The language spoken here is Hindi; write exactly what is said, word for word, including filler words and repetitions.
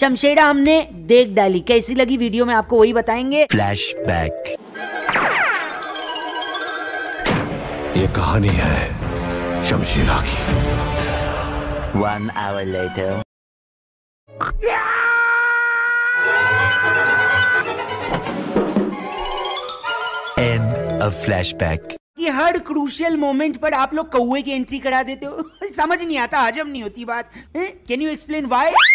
शमशेरा हमने देख डाली, कैसी लगी वीडियो में आपको वही बताएंगे। फ्लैशबैक। ये कहानी है शमशेरा की। One hour later. End of flashback. कि हर क्रूशियल मोमेंट पर आप लोग कौवे की एंट्री करा देते हो। समझ नहीं आता, हजम नहीं होती बात। Can you explain why?